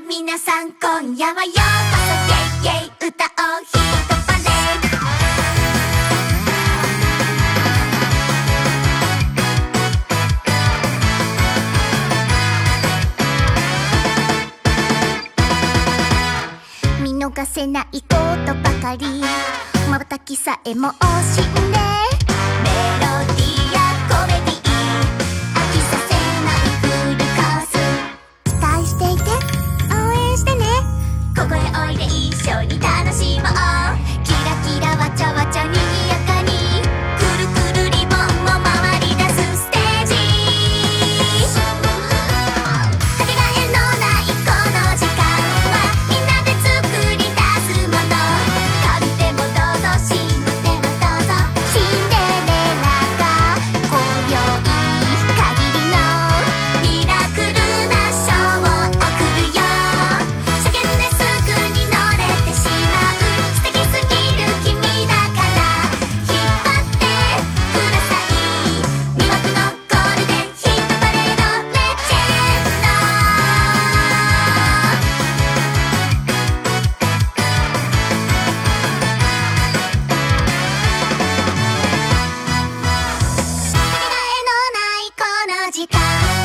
皆さん今夜はようこそイェイイェイ歌おうヒットパレード見逃せないことばかり瞬きさえも惜しんでメロディーやコメディー飽きさせないフルコース期待していて応援してねここへおいで一緒に楽しもうキラキラわちゃわちゃにぎやかにくるくるリボンも回り出すステージかけがえのないこの時間はみんなで作り出すもの神でもどうぞしもでもどうぞシンデレラが今宵限りのミラクルなショーを送るよ叫んですぐに乗れてしまう素敵すぎる君だから引っ張ってください魅惑のゴールデンヒットパレードレジェンドかけがえのないこの時間